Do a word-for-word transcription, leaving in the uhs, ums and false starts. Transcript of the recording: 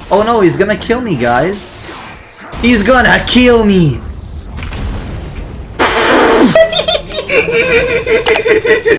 Oh no, he's gonna kill me, guys. He's gonna kill me!